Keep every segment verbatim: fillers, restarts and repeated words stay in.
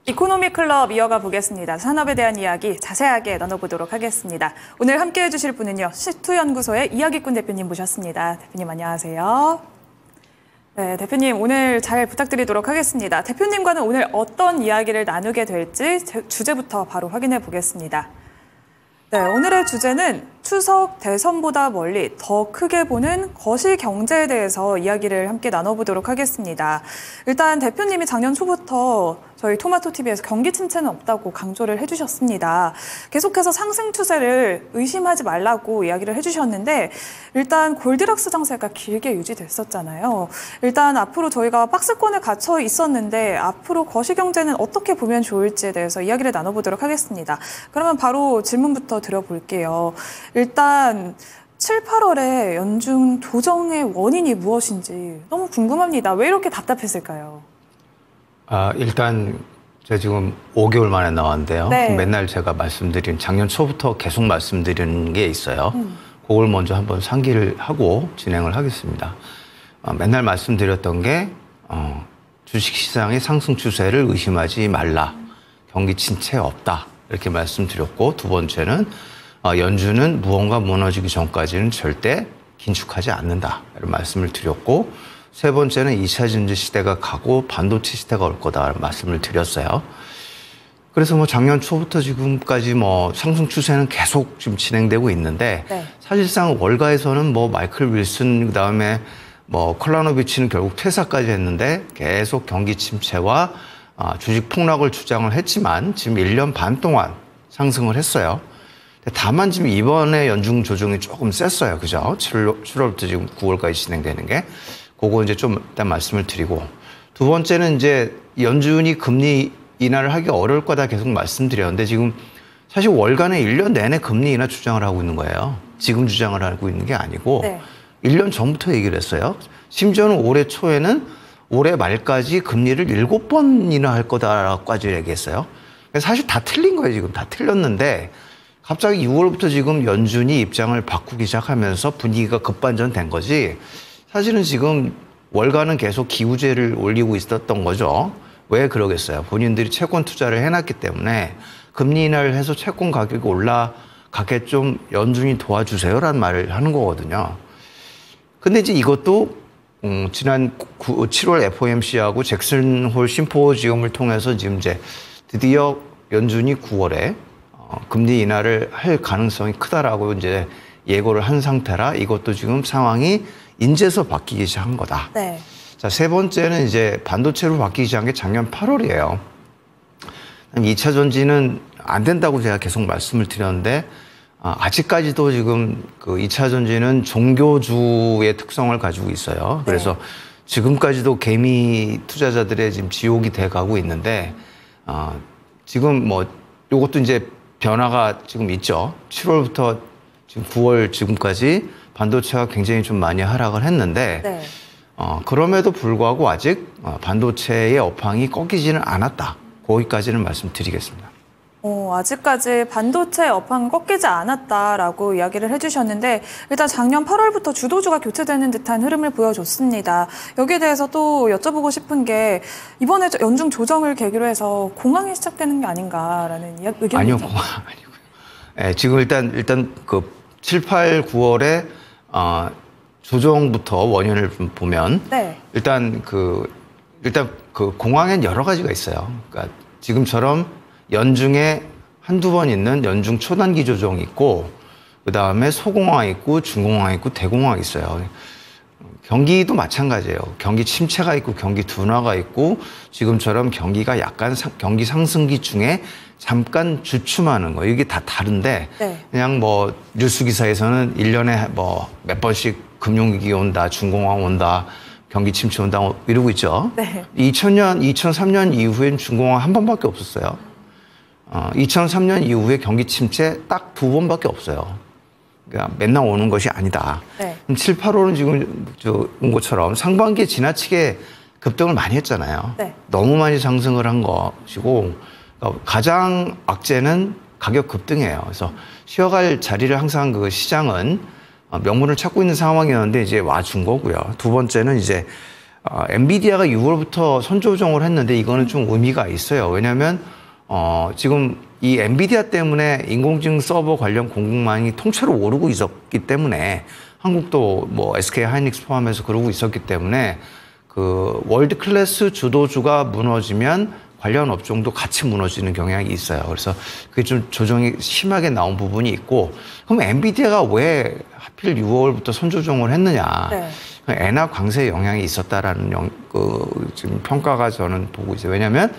이코노미 클럽 이어가 보겠습니다. 산업에 대한 이야기 자세하게 나눠보도록 하겠습니다. 오늘 함께해 주실 분은요. 시투연구소의 이야기꾼 대표님 모셨습니다. 대표님 안녕하세요. 네, 대표님 오늘 잘 부탁드리도록 하겠습니다. 대표님과는 오늘 어떤 이야기를 나누게 될지 주제부터 바로 확인해 보겠습니다. 네, 오늘의 주제는 추석 대선보다 멀리 더 크게 보는 거시경제에 대해서 이야기를 함께 나눠보도록 하겠습니다. 일단 대표님이 작년 초부터 저희 토마토티비에서 경기 침체는 없다고 강조를 해주셨습니다. 계속해서 상승 추세를 의심하지 말라고 이야기를 해주셨는데 일단 골디락스 장세가 길게 유지됐었잖아요. 일단 앞으로 저희가 박스권에 갇혀 있었는데 앞으로 거시경제는 어떻게 보면 좋을지에 대해서 이야기를 나눠보도록 하겠습니다. 그러면 바로 질문부터 드려볼게요. 일단 칠, 팔월에 연준 조정의 원인이 무엇인지 너무 궁금합니다. 왜 이렇게 답답했을까요? 아, 일단 제가 지금 오 개월 만에 나왔는데요. 네. 맨날 제가 말씀드린 작년 초부터 계속 말씀드리는 게 있어요. 음. 그걸 먼저 한번 상기를 하고 진행을 하겠습니다. 어, 맨날 말씀드렸던 게 어, 주식시장의 상승 추세를 의심하지 말라. 경기 침체 없다. 이렇게 말씀드렸고 두 번째는 어, 연준은 무언가 무너지기 전까지는 절대 긴축하지 않는다. 이런 말씀을 드렸고 세 번째는 이 차 전지 시대가 가고 반도체 시대가 올 거다 말씀을 드렸어요. 그래서 뭐 작년 초부터 지금까지 뭐 상승 추세는 계속 지금 진행되고 있는데 네. 사실상 월가에서는 뭐 마이클 윌슨 그다음에 뭐 콜라노비치는 결국 퇴사까지 했는데 계속 경기 침체와 아, 주식 폭락을 주장을 했지만 지금 일 년 반 동안 상승을 했어요. 다만 지금 이번에 연중 조정이 조금 셌어요. 그죠? 칠월부터 지금 구월까지 진행되는 게. 그거 이제 좀 일단 말씀을 드리고. 두 번째는 이제 연준이 금리 인하를 하기 어려울 거다 계속 말씀드렸는데 지금 사실 월간에 일 년 내내 금리 인하 주장을 하고 있는 거예요. 지금 주장을 하고 있는 게 아니고 네. 일 년 전부터 얘기를 했어요. 심지어는 올해 초에는 올해 말까지 금리를 일곱 번 인하할 거다라고까지 얘기했어요. 사실 다 틀린 거예요. 지금 다 틀렸는데 갑자기 유월부터 지금 연준이 입장을 바꾸기 시작하면서 분위기가 급반전된 거지 사실은 지금 월가는 계속 기우제를 올리고 있었던 거죠. 왜 그러겠어요? 본인들이 채권 투자를 해놨기 때문에 금리 인하를 해서 채권 가격이 올라가게 좀 연준이 도와주세요라는 말을 하는 거거든요. 근데 이제 이것도 음, 지난 칠월 에프오엠씨하고 잭슨 홀 심포지엄을 통해서 지금 이제 드디어 연준이 구월에 어, 금리 인하를 할 가능성이 크다라고 이제 예고를 한 상태라 이것도 지금 상황이 인제서 바뀌기 시작한 거다. 네. 자, 세 번째는 이제 반도체로 바뀌기 시작한 게 작년 팔월이에요. 이 차 전지는 안 된다고 제가 계속 말씀을 드렸는데 아, 아직까지도 지금 그 이 차 전지는 종교주의 특성을 가지고 있어요. 그래서 네. 지금까지도 개미 투자자들의 지금 지옥이 돼 가고 있는데 어, 지금 뭐 이것도 이제 변화가 지금 있죠. 칠월부터 지금 구월 지금까지 반도체가 굉장히 좀 많이 하락을 했는데 네. 어, 그럼에도 불구하고 아직 반도체의 업황이 꺾이지는 않았다. 거기까지는 말씀드리겠습니다. 어, 아직까지 반도체 업황은 꺾이지 않았다라고 이야기를 해주셨는데 일단 작년 팔월부터 주도주가 교체되는 듯한 흐름을 보여줬습니다. 여기에 대해서 또 여쭤보고 싶은 게 이번에 연중 조정을 계기로 해서 공황이 시작되는 게 아닌가라는 의견입니다. 아니요, 공황 아니고요. 네, 지금 일단 일단 그 칠, 팔, 구월에 어, 조정부터 원인을 보면 네. 일단 그 일단 그 공황엔 여러 가지가 있어요. 그러니까 지금처럼 연중에 한두 번 있는 연중 초단기 조정이 있고 그다음에 소공황 있고 중공황 있고 대공황 있어요. 경기도 마찬가지예요. 경기 침체가 있고 경기 둔화가 있고 지금처럼 경기가 약간 상, 경기 상승기 중에 잠깐 주춤하는 거 이게 다 다른데 네. 그냥 뭐 뉴스 기사에서는 일 년에 뭐 몇 번씩 금융위기 온다, 중공황 온다, 경기 침체 온다 이러고 있죠. 네. 이천 년, 이천삼 년 이후엔 중공황 한 번밖에 없었어요. 어, 이천삼 년 이후에 경기 침체 딱 두 번밖에 없어요. 그러니까 맨날 오는 것이 아니다. 네. 칠, 팔월은 지금 저 온 것처럼 상반기에 지나치게 급등을 많이 했잖아요. 네. 너무 많이 상승을 한 것이고 그러니까 가장 악재는 가격 급등이에요. 그래서 쉬어갈 자리를 항상 그 시장은 명분을 찾고 있는 상황이었는데 이제 와준 거고요. 두 번째는 이제 어, 엔비디아가 유월부터 선조정을 했는데 이거는 좀 의미가 있어요. 왜냐하면 어, 지금 이 엔비디아 때문에 인공지능 서버 관련 공급망이 통째로 오르고 있었기 때문에 한국도 뭐 에스케이 하이닉스 포함해서 그러고 있었기 때문에 그 월드 클래스 주도주가 무너지면 관련 업종도 같이 무너지는 경향이 있어요. 그래서 그게 좀 조정이 심하게 나온 부분이 있고, 그럼 엔비디아가 왜 하필 유월부터 선조정을 했느냐? 네. 엔화 강세에 영향이 있었다라는 영, 그 지금 평가가 저는 보고 있어요. 왜냐하면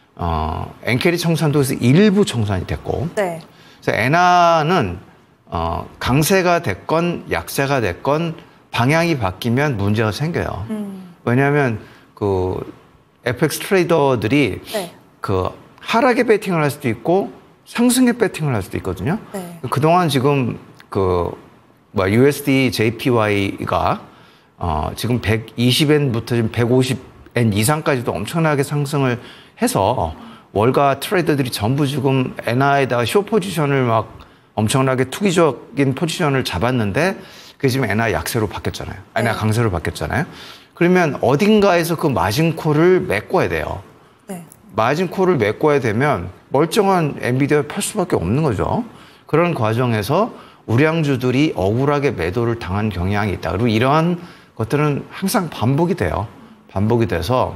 어, 엔캐리 청산도에서 일부 청산이 됐고, 네. 그래서 엔화는 어, 강세가 됐건 약세가 됐건 방향이 바뀌면 문제가 생겨요. 음. 왜냐하면 그 에프엑스 트레이더들이 네. 그 하락에 배팅을 할 수도 있고 상승에 배팅을 할 수도 있거든요. 네. 그동안 지금 그 뭐 유에스디 제이피와이가 어, 지금 백이십 엔부터 지금 백오십 엔 이상까지도 엄청나게 상승을 해서 월가 트레이더들이 전부 지금 엔화에다가 쇼 포지션을 막 엄청나게 투기적인 포지션을 잡았는데 그게 지금 엔화 약세로 바뀌었잖아요. 엔화 네. 강세로 바뀌었잖아요. 그러면 어딘가에서 그 마진콜을 메꿔야 돼요. 네. 마진콜을 메꿔야 되면 멀쩡한 엔비디아를 팔 수밖에 없는 거죠. 그런 과정에서 우량주들이 억울하게 매도를 당한 경향이 있다. 그리고 이러한 것들은 항상 반복이 돼요. 반복이 돼서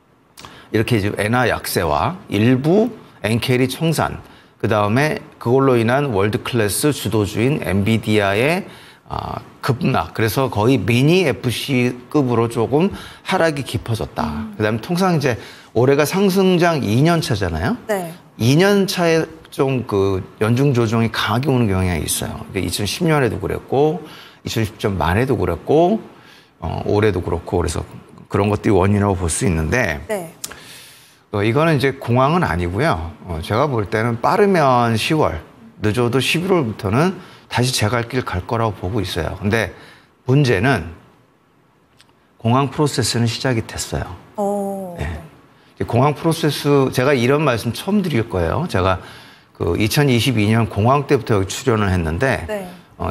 이렇게 이제 엔화 약세와 일부 엔캐리 청산, 그 다음에 그걸로 인한 월드 클래스 주도주인 엔비디아의 아, 급락. 그래서 거의 미니 에프씨급으로 조금 하락이 깊어졌다. 음. 그 다음에 통상 이제 올해가 상승장 이 년 차잖아요. 네. 이 년 차에 좀 그 연중 조정이 강하게 오는 경향이 있어요. 그러니까 이천십 년에도 그랬고, 이천십 년 말에도 그랬고, 어, 올해도 그렇고, 그래서 그런 것들이 원인이라고 볼 수 있는데, 네. 어, 이거는 이제 공황은 아니고요. 어, 제가 볼 때는 빠르면 시월, 늦어도 십일월부터는 다시 제 갈 길 갈 거라고 보고 있어요. 근데 문제는 공황 프로세스는 시작이 됐어요. 오. 네. 공황 프로세스, 제가 이런 말씀 처음 드릴 거예요. 제가 그 이천이십이 년 공황 때부터 여기 출연을 했는데, 네. 어,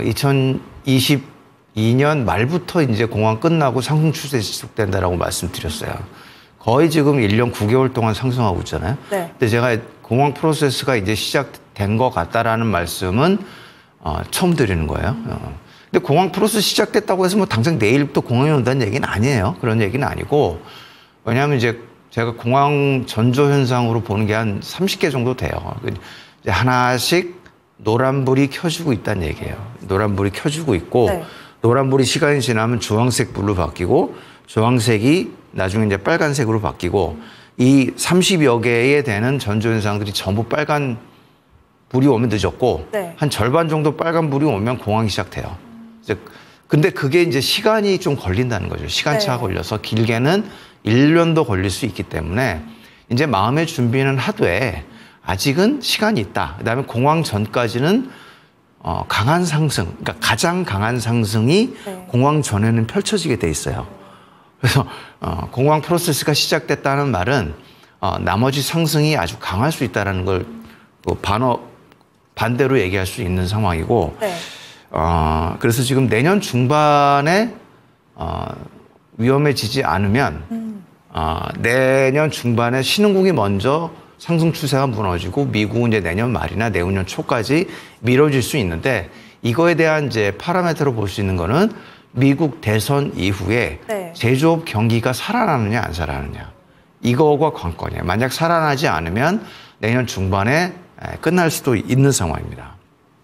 이천이십이 년 말부터 이제 공황 끝나고 상승 추세 지속된다라고 말씀드렸어요. 거의 지금 일 년 구 개월 동안 상승하고 있잖아요. 네. 근데 제가 공황 프로세스가 이제 시작된 것 같다라는 말씀은 어, 처음 드리는 거예요. 어. 근데 공황 프로세스 시작됐다고 해서 뭐 당장 내일부터 공황이 온다는 얘기는 아니에요. 그런 얘기는 아니고, 왜냐하면 이제 제가 공황 전조 현상으로 보는 게 한 삼십 개 정도 돼요. 이제 하나씩 노란불이 켜지고 있다는 얘기예요. 노란불이 켜지고 있고, 네. 노란불이 시간이 지나면 주황색 불로 바뀌고, 주황색이 나중에 이제 빨간색으로 바뀌고, 이 삼십여 개에 되는 전조 현상들이 전부 빨간 불이 오면 늦었고, 네. 한 절반 정도 빨간 불이 오면 공황이 시작돼요. 이제 근데 그게 이제 시간이 좀 걸린다는 거죠. 시간차가 네. 걸려서 길게는 일 년도 걸릴 수 있기 때문에 이제 마음의 준비는 하되 아직은 시간이 있다. 그다음에 공황 전까지는 어, 강한 상승, 그러니까 가장 강한 상승이 네. 공황 전에는 펼쳐지게 돼 있어요. 그래서 어, 공황 프로세스가 시작됐다는 말은 어, 나머지 상승이 아주 강할 수 있다는 걸 그 반어 반대로 얘기할 수 있는 상황이고, 네. 어, 그래서 지금 내년 중반에 어, 위험해지지 않으면 음. 어, 내년 중반에 신흥국이 먼저 상승 추세가 무너지고 미국은 이제 내년 말이나 내후년 초까지 미뤄질 수 있는데, 이거에 대한 이제 파라미터로 볼 수 있는 거는 미국 대선 이후에 네. 제조업 경기가 살아나느냐 안 살아나느냐, 이거가 관건이에요. 만약 살아나지 않으면 내년 중반에 끝날 수도 있는 상황입니다.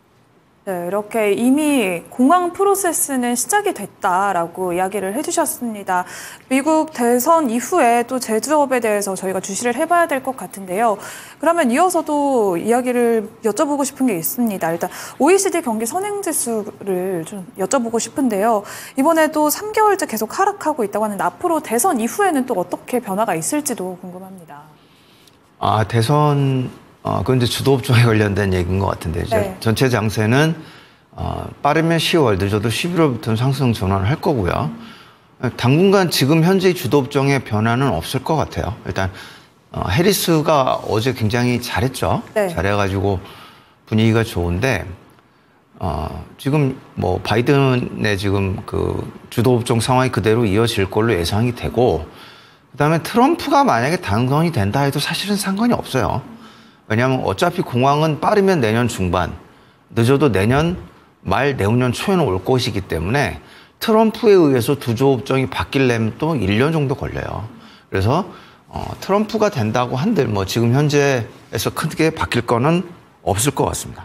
네, 이렇게 이미 공황 프로세스는 시작이 됐다라고 이야기를 해주셨습니다. 미국 대선 이후에 또 제조업에 대해서 저희가 주시를 해봐야 될 것 같은데요. 그러면 이어서도 이야기를 여쭤보고 싶은 게 있습니다. 일단 오이시디 경기 선행지수를 좀 여쭤보고 싶은데요. 이번에도 삼 개월째 계속 하락하고 있다고 하는데 앞으로 대선 이후에는 또 어떻게 변화가 있을지도 궁금합니다. 아, 대선 어, 그건 이제 주도업종에 관련된 얘기인 것 같은데, 이제 네. 전체 장세는 어, 빠르면 시월, 늦어도 십일월부터는 상승 전환을 할 거고요. 당분간 지금 현재 주도업종의 변화는 없을 것 같아요. 일단 어, 해리스가 어제 굉장히 잘했죠. 네. 잘해가지고 분위기가 좋은데, 어, 지금 뭐 바이든의 지금 그 주도 업종 상황이 그대로 이어질 걸로 예상이 되고, 그다음에 트럼프가 만약에 당선이 된다 해도 사실은 상관이 없어요. 왜냐하면 어차피 공황은 빠르면 내년 중반, 늦어도 내년 말 내후년 초에는 올 것이기 때문에 트럼프에 의해서 두조 업종이 바뀌려면 또 일 년 정도 걸려요. 그래서 어, 트럼프가 된다고 한들 뭐 지금 현재에서 크게 바뀔 거는 없을 것 같습니다.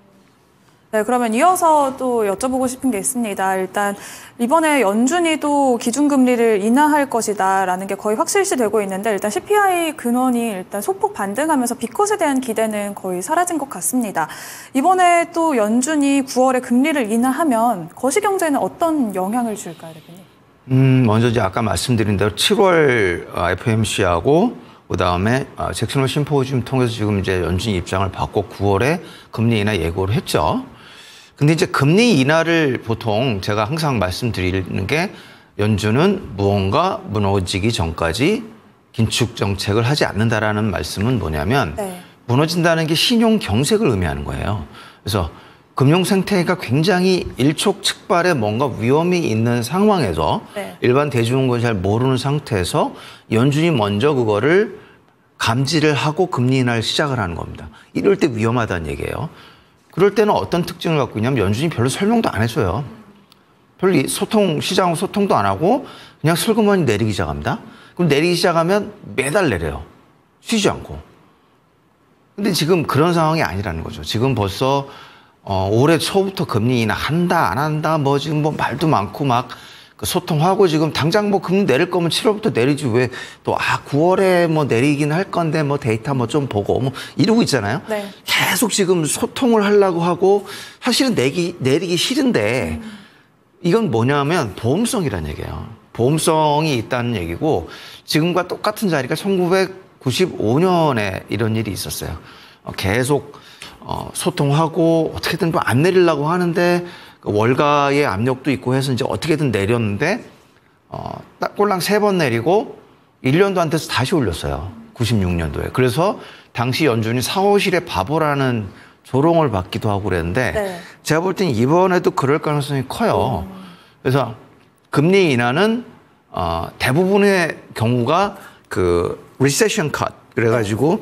네, 그러면 이어서 또 여쭤보고 싶은 게 있습니다. 일단 이번에 연준이 또 기준금리를 인하할 것이다라는 게 거의 확실시되고 있는데, 일단 씨피아이 근원이 일단 소폭 반등하면서 빅컷에 대한 기대는 거의 사라진 것 같습니다. 이번에 또 연준이 구월에 금리를 인하하면 거시경제에는 어떤 영향을 줄까요, 대표님? 음, 먼저 이제 아까 말씀드린 대로 칠월 에프오엠씨하고 그다음에 잭슨홀 심포지움 통해서 지금 이제 연준이 입장을 받고 구월에 금리 인하 예고를 했죠. 근데 이제 금리 인하를 보통 제가 항상 말씀드리는 게, 연준은 무언가 무너지기 전까지 긴축 정책을 하지 않는다라는 말씀은 뭐냐면, 네. 무너진다는 게 신용 경색을 의미하는 거예요. 그래서 금융 생태계가 굉장히 일촉즉발의 뭔가 위험이 있는 상황에서, 네. 일반 대중은 잘 모르는 상태에서 연준이 먼저 그거를 감지를 하고 금리 인하를 시작을 하는 겁니다. 이럴 때 위험하다는 얘기예요. 그럴 때는 어떤 특징을 갖고 있냐면, 연준이 별로 설명도 안 해줘요. 별로 소통, 시장하고 소통도 안 하고 그냥 슬그머니 내리기 시작합니다. 그럼 내리기 시작하면 매달 내려요. 쉬지 않고. 근데 지금 그런 상황이 아니라는 거죠. 지금 벌써 어, 올해 초부터 금리 인하 한다, 안 한다, 뭐 지금 뭐 말도 많고 막 소통하고, 지금 당장 뭐 금리 내릴 거면 칠월부터 내리지 왜 또 아 구월에 뭐 내리긴 할 건데 뭐 데이터 뭐 좀 보고 뭐 이러고 있잖아요. 네. 계속 지금 소통을 하려고 하고, 사실은 내기, 내리기 싫은데, 음. 이건 뭐냐면 보험성이라는 얘기예요. 보험성이 있다는 얘기고, 지금과 똑같은 자리가 천구백구십오 년에 이런 일이 있었어요. 어, 계속 어, 소통하고 어떻게든 안 내리려고 하는데 월가의 압력도 있고 해서 이제 어떻게든 내렸는데, 어, 딱 꼴랑 세 번 내리고 일 년도 안 돼서 다시 올렸어요. 구십육 년도에. 그래서 당시 연준이 사오실의 바보라는 조롱을 받기도 하고 그랬는데, 네. 제가 볼 땐 이번에도 그럴 가능성이 커요. 음. 그래서 금리 인하는 어, 대부분의 경우가 그 리세션 컷 그래가지고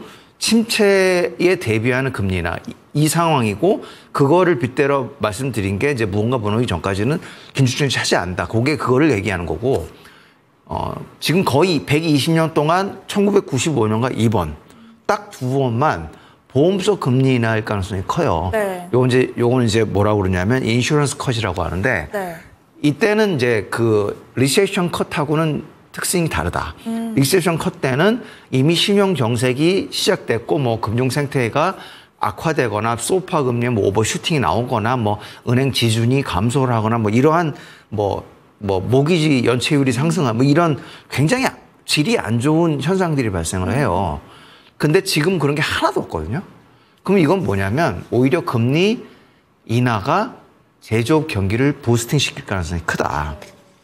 침체에 대비하는 금리 인하, 이, 이 상황이고, 그거를 빗대로 말씀드린 게 이제 무언가 무너지기 전까지는 긴축정책 하지 않는다. 그게 그거를 얘기하는 거고, 어, 지금 거의 백이십 년 동안 천구백구십오 년과 이번 딱 두 번만 보험서 금리 인하할 가능성이 커요. 네. 요건 이제 요거는 이제 뭐라고 그러냐면 인슈런스 컷이라고 하는데, 네. 이때는 이제 그 리세션 컷하고는 특징이 다르다. 음. 리세션 컷 때는 이미 신용 경색이 시작됐고, 뭐 금융 생태계가 악화되거나 소파 금리 뭐 오버슈팅이 나오거나 뭐 은행 지준이 감소를 하거나 뭐 이러한 뭐 뭐 모기지 연체율이 상승하고 뭐 이런 굉장히 질이 안 좋은 현상들이 발생을 해요. 근데 지금 그런 게 하나도 없거든요. 그럼 이건 뭐냐면 오히려 금리 인하가 제조업 경기를 부스팅 시킬 가능성이 크다.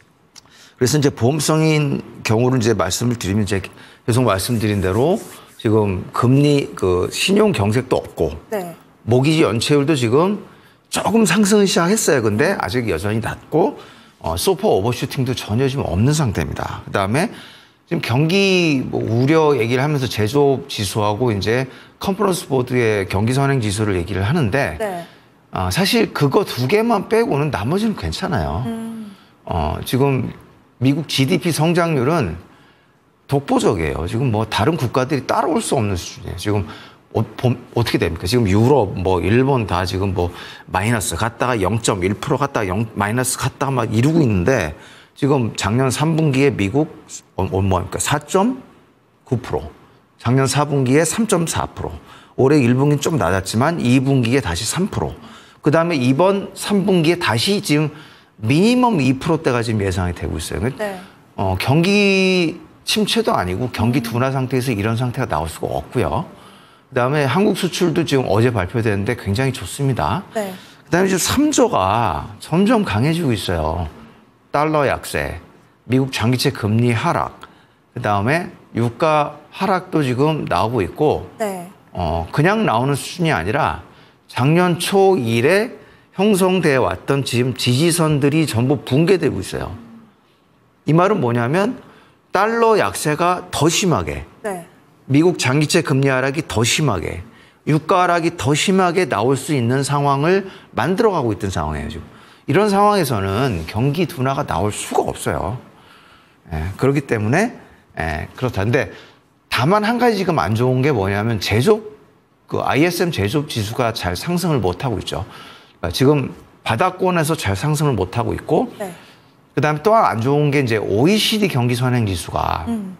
그래서 이제 보험성인 경우를 이제 말씀을 드리면, 이제 계속 말씀드린 대로 지금 금리 그 신용 경색도 없고, 네. 모기지 연체율도 지금 조금 상승을 시작했어요. 근데 아직 여전히 낮고, 어, 소파 오버슈팅도 전혀 지금 없는 상태입니다. 그 다음에 지금 경기 뭐 우려 얘기를 하면서 제조업 지수하고 이제 컨퍼런스 보드의 경기 선행 지수를 얘기를 하는데, 네. 어, 사실 그거 두 개만 빼고는 나머지는 괜찮아요. 음. 어, 지금 미국 지디피 성장률은 독보적이에요. 지금 뭐 다른 국가들이 따라올 수 없는 수준이에요. 지금 어, 어떻게 됩니까? 지금 유럽, 뭐 일본 다 지금 뭐 마이너스 갔다가 영 점 일 퍼센트 갔다가 영, 마이너스 갔다가 막 이루고 있는데, 지금 작년 삼 분기에 미국 어, 뭐입니까? 사 점 구 퍼센트, 작년 사 분기에 삼 점 사 퍼센트, 올해 일 분기는 좀 낮았지만 이 분기에 다시 삼 퍼센트, 그 다음에 이번 삼 분기에 다시 지금 미니멈 이 퍼센트대가 지금 예상이 되고 있어요. 네. 어, 경기 침체도 아니고 경기 둔화 상태에서 이런 상태가 나올 수가 없고요. 그다음에 한국 수출도 지금 어제 발표됐는데 굉장히 좋습니다. 네. 그다음에 지금 삼 조가 점점 강해지고 있어요. 달러 약세, 미국 장기채 금리 하락, 그다음에 유가 하락도 지금 나오고 있고, 네. 어, 그냥 나오는 수준이 아니라 작년 초 이래 형성돼 왔던 지금 지지선들이 전부 붕괴되고 있어요. 이 말은 뭐냐면 달러 약세가 더 심하게, 네. 미국 장기채 금리 하락이 더 심하게, 유가 하락이 더 심하게 나올 수 있는 상황을 만들어가고 있던 상황이에요. 지금 이런 상황에서는 경기 둔화가 나올 수가 없어요. 예, 그렇기 때문에 예, 그렇다. 근데 다만 한 가지 지금 안 좋은 게 뭐냐면 제조업, 그 아이에스엠 제조업 지수가 잘 상승을 못 하고 있죠. 그러니까 지금 바닥권에서 잘 상승을 못 하고 있고, 네. 그다음에 또 안 좋은 게 이제 오이시디 경기 선행 지수가 음.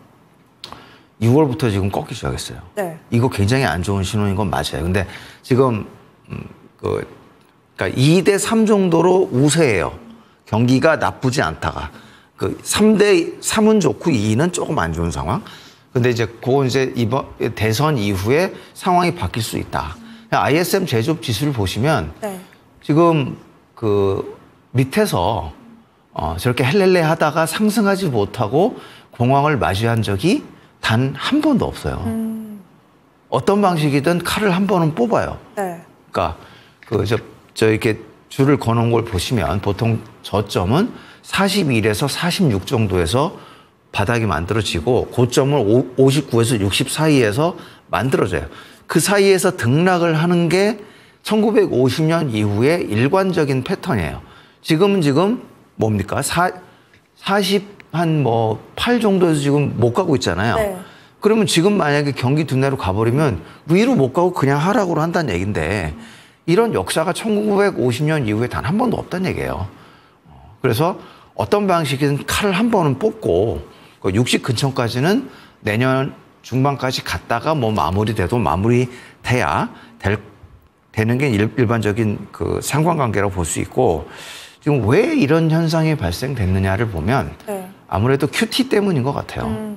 유월부터 지금 꺾기 시작했어요. 네. 이거 굉장히 안 좋은 신호인 건 맞아요. 근데 지금 음, 그 그러니까 이 대 삼 정도로 우세해요. 경기가 나쁘지 않다가 그 삼 대 삼은 좋고 이는 조금 안 좋은 상황. 근데 이제 그거 이제 이번 대선 이후에 상황이 바뀔 수 있다. 아이에스엠 제조업 지수를 보시면 네. 지금 그 밑에서 어 저렇게 헬렐레 하다가 상승하지 못하고 공황을 맞이한 적이 단 한 번도 없어요. 음. 어떤 방식이든 칼을 한 번은 뽑아요. 네. 그러니까 그 저 저 이렇게 줄을 거놓은 걸 보시면 보통 저점은 사십일에서 사십육 정도에서 바닥이 만들어지고 고점을 오십구에서 육십 사이에서 만들어져요. 그 사이에서 등락을 하는 게 천구백오십 년 이후에 일관적인 패턴이에요. 지금은 지금 뭡니까? 사, 사십 한 뭐 팔 정도에서 지금 못 가고 있잖아요. 네. 그러면 지금 만약에 경기 둔화로 가버리면 위로 못 가고 그냥 하락으로 한다는 얘기인데 이런 역사가 천구백오십 년 이후에 단 한 번도 없다는 얘기예요. 그래서 어떤 방식이든 칼을 한 번은 뽑고 육십 근처까지는 내년 중반까지 갔다가 뭐 마무리돼도 마무리돼야 될, 되는 게 일, 일반적인 그 상관관계라고 볼 수 있고 지금 왜 이런 현상이 발생됐느냐를 보면 네. 아무래도 큐티 때문인 것 같아요. 음.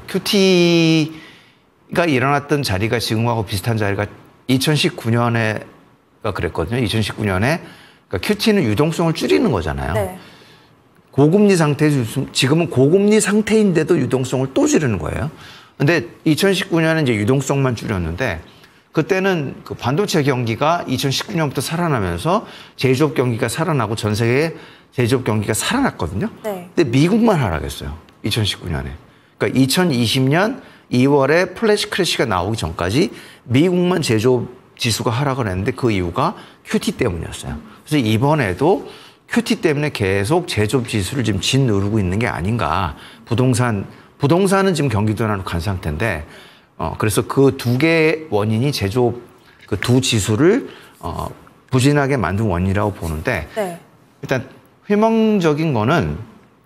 큐티가 일어났던 자리가 지금하고 비슷한 자리가 이천십구 년에가 그랬거든요. 이천십구 년에 그러니까 큐티는 유동성을 줄이는 거잖아요. 네. 고금리 상태, 지금은 고금리 상태인데도 유동성을 또 줄이는 거예요. 근데 이천십구 년에 이제 유동성만 줄였는데 그때는 그 반도체 경기가 이천십구 년부터 살아나면서 제조업 경기가 살아나고 전 세계 제조업 경기가 살아났거든요. 네. 근데 미국만 하락했어요. 이천십구 년에. 그러니까 이천이십 년 이월에 플래시 크래시가 나오기 전까지 미국만 제조업 지수가 하락을 했는데 그 이유가 큐티 때문이었어요. 그래서 이번에도 큐티 때문에 계속 제조업 지수를 지금 짓누르고 있는 게 아닌가. 부동산, 부동산은 지금 경기 둔화로 간 상태인데, 어, 그래서 그 두 개의 원인이 제조업 그 두 지수를, 어, 부진하게 만든 원인이라고 보는데, 네. 일단 희망적인 거는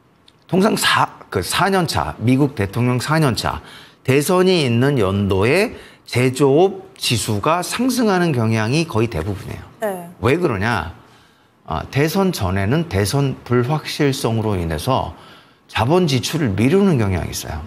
통상 사, 그 사 년 차, 미국 대통령 사 년 차, 대선이 있는 연도에 제조업 지수가 상승하는 경향이 거의 대부분이에요. 네. 왜 그러냐? 아, 대선 전에는 대선 불확실성으로 인해서 자본 지출을 미루는 경향이 있어요.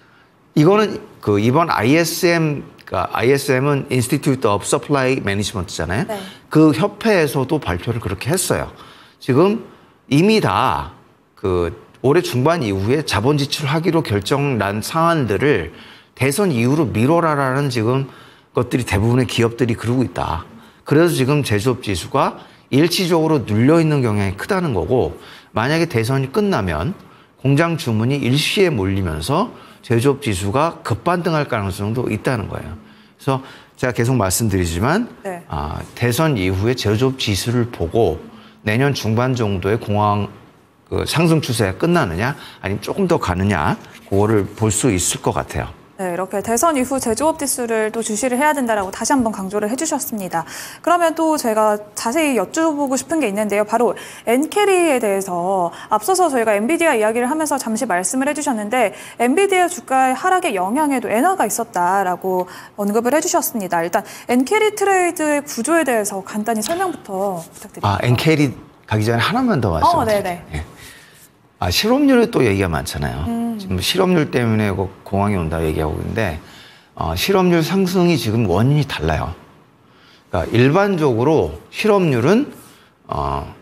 이거는 그 이번 아이에스엠, 그러니까 아이에스엠은 Institute of Supply Management잖아요. 네. 그 협회에서도 발표를 그렇게 했어요. 지금 이미 다 그 올해 중반 이후에 자본 지출하기로 결정난 사안들을 대선 이후로 미뤄라라는 지금 것들이 대부분의 기업들이 그러고 있다. 그래서 지금 제조업 지수가 일시적으로 눌려있는 경향이 크다는 거고 만약에 대선이 끝나면 공장 주문이 일시에 몰리면서 제조업 지수가 급반등할 가능성도 있다는 거예요. 그래서 제가 계속 말씀드리지만 네. 아, 대선 이후에 제조업 지수를 보고 내년 중반 정도에 공황 그 상승 추세가 끝나느냐 아니면 조금 더 가느냐 그거를 볼 수 있을 것 같아요. 네, 이렇게 대선 이후 제조업 지수를 또 주시를 해야 된다라고 다시 한번 강조를 해주셨습니다. 그러면 또 제가 자세히 여쭤보고 싶은 게 있는데요. 바로 엔캐리에 대해서 앞서서 저희가 엔비디아 이야기를 하면서 잠시 말씀을 해주셨는데 엔비디아 주가의 하락의 영향에도 엔화가 있었다라고 언급을 해주셨습니다. 일단 엔캐리 트레이드의 구조에 대해서 간단히 설명부터 부탁드립니다. 아, 엔캐리 가기 전에 하나만 더 말씀드릴게요. 어, 네네. 예. 아, 실업률에 또 얘기가 많잖아요. 음. 지금 실업률 때문에 공황이 온다 얘기하고 있는데 어, 실업률 상승이 지금 원인이 달라요. 그러니까 일반적으로 실업률은 어,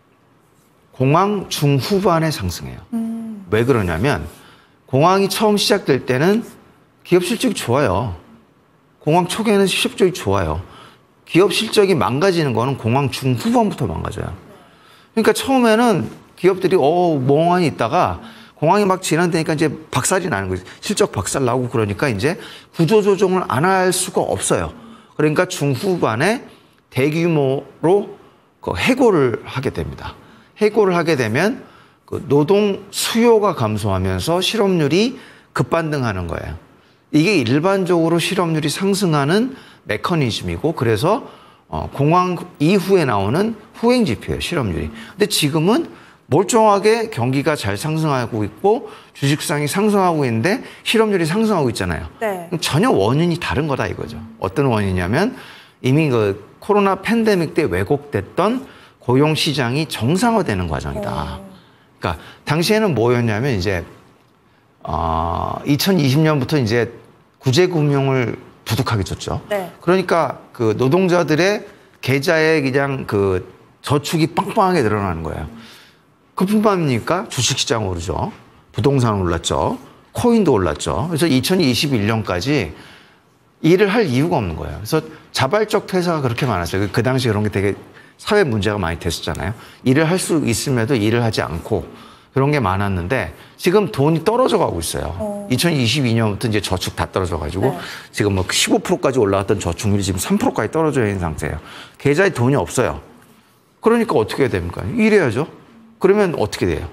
공황 중후반에 상승해요. 음. 왜 그러냐면 공황이 처음 시작될 때는 기업 실적이 좋아요. 공황 초기에는 실적이 좋아요. 기업 실적이 망가지는 거는 공황 중후반부터 망가져요. 그러니까 처음에는 기업들이 어 멍하니 있다가 공황이 막 진행되니까 이제 박살이 나는 거죠. 실적 박살 나고 그러니까 이제 구조 조정을 안 할 수가 없어요. 그러니까 중후반에 대규모로 그 해고를 하게 됩니다. 해고를 하게 되면 그 노동 수요가 감소하면서 실업률이 급반등하는 거예요. 이게 일반적으로 실업률이 상승하는 메커니즘이고 그래서 어, 공황 이후에 나오는 후행 지표예요, 실업률이. 근데 지금은 멀쩡하게 경기가 잘 상승하고 있고 주식시장이 상승하고 있는데 실업률이 상승하고 있잖아요. 네. 전혀 원인이 다른 거다 이거죠. 어떤 원인이냐면 이미 그 코로나 팬데믹 때 왜곡됐던 고용 시장이 정상화되는 과정이다. 어. 그러니까 당시에는 뭐였냐면 이제 어, 이천이십 년부터 이제 구제금융을 두둑하게 줬죠. 네. 그러니까 그 노동자들의 계좌에 그냥 그 저축이 빵빵하게 늘어나는 거예요. 그뿐만이니까 주식시장 오르죠. 부동산 올랐죠. 코인도 올랐죠. 그래서 이천이십일 년까지 일을 할 이유가 없는 거예요. 그래서 자발적 퇴사가 그렇게 많았어요. 그 당시 그런 게 되게 사회 문제가 많이 됐었잖아요. 일을 할 수 있음에도 일을 하지 않고 그런 게 많았는데 지금 돈이 떨어져 가고 있어요. 어. 이천이십이 년부터 이제 저축 다 떨어져 가지고 네. 지금 뭐 십오 퍼센트까지 올라갔던 저축률이 지금 삼 퍼센트까지 떨어져 있는 상태예요. 계좌에 돈이 없어요. 그러니까 어떻게 해야 됩니까? 일해야죠. 그러면 어떻게 돼요?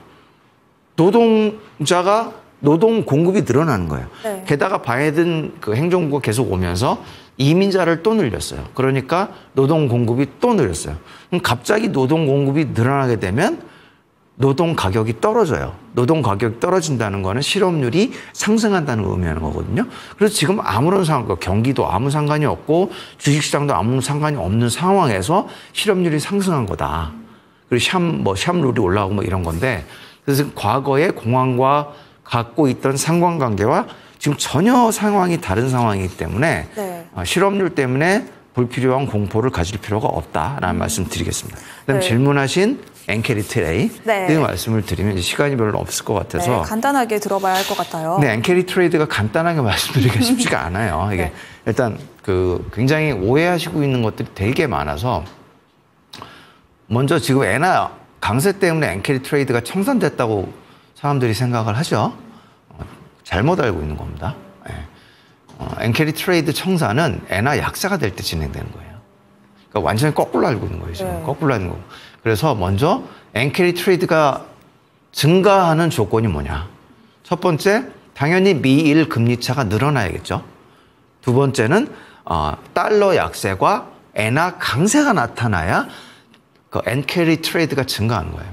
노동자가 노동 공급이 늘어나는 거예요. 네. 게다가 바이든 그 행정부가 계속 오면서 이민자를 또 늘렸어요. 그러니까 노동 공급이 또 늘렸어요. 그럼 갑자기 노동 공급이 늘어나게 되면 노동 가격이 떨어져요. 노동 가격이 떨어진다는 거는 실업률이 상승한다는 걸 의미하는 거거든요. 그래서 지금 아무런 상황, 경기도 아무 상관이 없고 주식시장도 아무 상관이 없는 상황에서 실업률이 상승한 거다. 그리고 샴, 뭐, 샴룰이 올라오고 뭐 이런 건데, 그래서 과거의 공황과 갖고 있던 상관관계와 지금 전혀 상황이 다른 상황이기 때문에 네. 실업률 때문에 불필요한 공포를 가질 필요가 없다라는 음. 말씀 드리겠습니다. 그다음 네. 질문하신 엔캐리 트레이드 네. 말씀을 드리면 이제 시간이 별로 없을 것 같아서 네, 간단하게 들어봐야 할 것 같아요. 네, 엔캐리 트레이드가 간단하게 말씀드리기가 쉽지가 않아요. 이게 네. 일단 그 굉장히 오해하시고 있는 것들이 되게 많아서 먼저 지금 엔화 강세 때문에 엔캐리 트레이드가 청산됐다고 사람들이 생각을 하죠. 어, 잘못 알고 있는 겁니다. 네. 어, 엔캐리 트레이드 청산은 엔화 약세가 될 때 진행되는 거예요. 그러니까 완전히 거꾸로 알고 있는 거예요. 지금 네. 거꾸로 알고 있는 거고. 그래서 먼저 엔캐리 트레이드가 증가하는 조건이 뭐냐? 첫 번째, 당연히 미일 금리 차가 늘어나야겠죠. 두 번째는 어, 달러 약세과 엔화 강세가 나타나야 그 엔캐리 트레이드가 증가하는 거예요.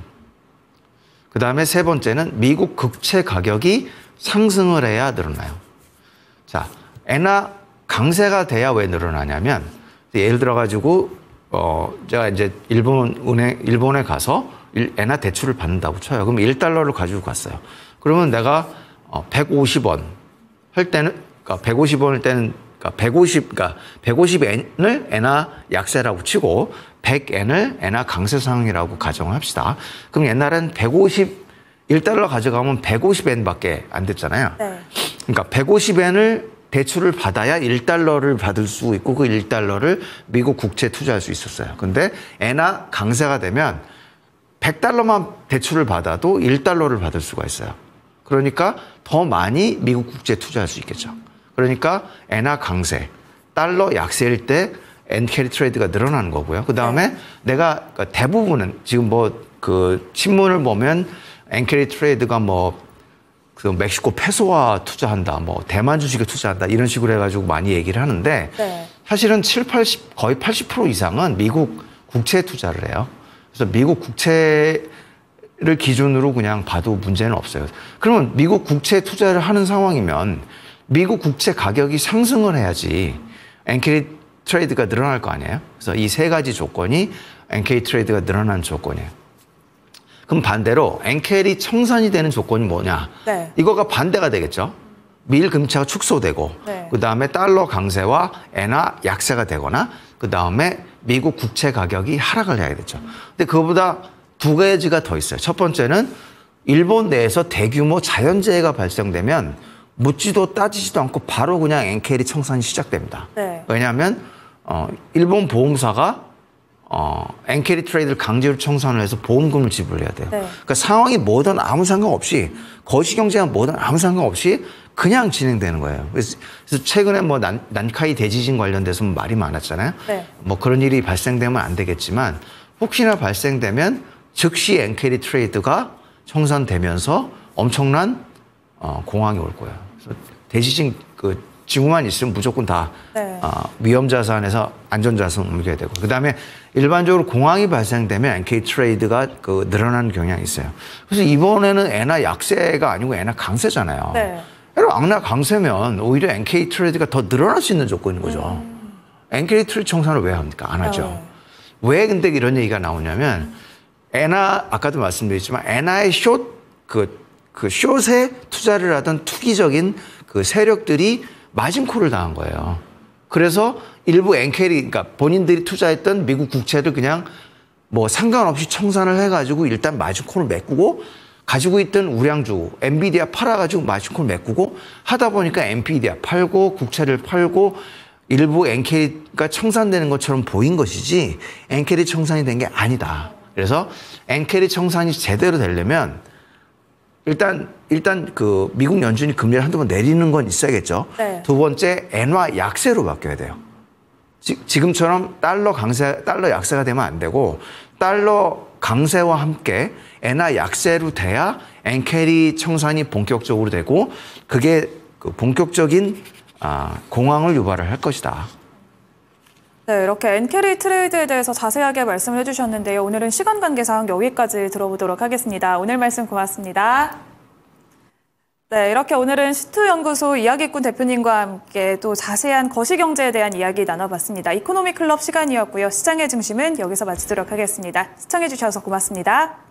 그 다음에 세 번째는 미국 국채 가격이 상승을 해야 늘어나요. 자, 엔화 강세가 돼야 왜 늘어나냐면 예를 들어 가지고 어 제가 이제 일본 은행 일본에 가서 엔화 대출을 받는다고 쳐요. 그럼 일 달러를 가지고 갔어요. 그러면 내가 어 백오십 원 할 때는 그러니까 백오십 원일 때는 그러니까 백오십 그러니까 백오십 엔을 엔화 약세라고 치고 백 엔을 엔화 강세 상황이라고 가정을 합시다. 그럼 옛날엔 백오십일 달러 가져가면 백오십 엔밖에 안 됐잖아요. 네. 그러니까 백오십 엔을 대출을 받아야 일 달러를 받을 수 있고 그 일 달러를 미국 국채에 투자할 수 있었어요. 근데 엔화 강세가 되면 백 달러만 대출을 받아도 일 달러를 받을 수가 있어요. 그러니까 더 많이 미국 국채에 투자할 수 있겠죠. 그러니까 엔화 강세, 달러 약세일 때 엔캐리 트레이드가 늘어나는 거고요. 그 다음에 네. 내가 대부분은 지금 뭐 그 신문을 보면 엔캐리 트레이드가 뭐 그 멕시코 페소와 투자한다, 뭐 대만 주식에 투자한다 이런 식으로 해가지고 많이 얘기를 하는데 네. 사실은 칠, 팔십 거의 팔십 퍼센트 이상은 미국 국채에 투자를 해요. 그래서 미국 국채를 기준으로 그냥 봐도 문제는 없어요. 그러면 미국 국채에 투자를 하는 상황이면 미국 국채 가격이 상승을 해야지 엔캐리 트레이드가 늘어날 거 아니에요. 그래서 이 세 가지 조건이 엔캐리 트레이드가 늘어나는 조건이에요. 그럼 반대로 엔캐리 청산이 되는 조건이 뭐냐? 네. 이거가 반대가 되겠죠. 미일 금리차가 축소되고 네. 그다음에 달러 강세와 엔화 약세가 되거나 그다음에 미국 국채 가격이 하락을 해야 되죠. 근데 그거보다 두 가지가 더 있어요. 첫 번째는 일본 내에서 대규모 자연재해가 발생되면 묻지도 따지지도 않고 바로 그냥 엔캐리 청산이 시작됩니다. 네. 왜냐하면 어, 일본 보험사가 어, 엔캐리 트레이드를 강제로 청산을 해서 보험금을 지불해야 돼요. 네. 그러니까 상황이 뭐든 아무 상관없이 거시경제가 뭐든 아무 상관없이 그냥 진행되는 거예요. 그래서, 그래서 최근에 뭐 난, 난카이 대지진 관련돼서 말이 많았잖아요. 네. 뭐 그런 일이 발생되면 안 되겠지만 혹시나 발생되면 즉시 엔캐리 트레이드가 청산되면서 엄청난 어, 공황이 올 거예요. 그래서 대지진 그 징후만 있으면 무조건 다 네. 어, 위험 자산에서 안전 자산 옮겨야 되고 그다음에 일반적으로 공황이 발생되면 엔케이 트레이드가 그 늘어나는 경향이 있어요. 그래서 이번에는 엔화 약세가 아니고 엔화 강세잖아요. 네. 엔화 강세면 오히려 엔케이 트레이드가 더 늘어날 수 있는 조건인 거죠. 음. 엔케이 트레이드 청산을 왜 합니까? 안 하죠. 네. 왜 근데 이런 얘기가 나오냐면 엔화 아까도 말씀드렸지만 엔화의 숏 그 그 숏에 투자를 하던 투기적인 그 세력들이 마진콜을 당한 거예요. 그래서 일부 엔캐리, 그러니까 본인들이 투자했던 미국 국채를 그냥 뭐 상관없이 청산을 해가지고 일단 마진콜을 메꾸고 가지고 있던 우량주, 엔비디아 팔아가지고 마진콜을 메꾸고 하다 보니까 엔비디아 팔고 국채를 팔고 일부 엔캐리가 청산되는 것처럼 보인 것이지 엔캐리 청산이 된 게 아니다. 그래서 엔캐리 청산이 제대로 되려면 일단 일단 그 미국 연준이 금리를 한두 번 내리는 건 있어야겠죠. 네. 두 번째 엔화 약세로 바뀌어야 돼요. 지, 지금처럼 달러 강세, 달러 약세가 되면 안 되고 달러 강세와 함께 엔화 약세로 돼야 엔캐리 청산이 본격적으로 되고 그게 그 본격적인 아, 공황을 유발을 할 것이다. 네, 이렇게 엔캐리 트레이드에 대해서 자세하게 말씀을 해주셨는데요. 오늘은 시간 관계상 여기까지 들어보도록 하겠습니다. 오늘 말씀 고맙습니다. 네, 이렇게 오늘은 시투연구소 이야기꾼 대표님과 함께 또 자세한 거시경제에 대한 이야기 나눠봤습니다. 이코노미 클럽 시간이었고요. 시장의 중심은 여기서 마치도록 하겠습니다. 시청해주셔서 고맙습니다.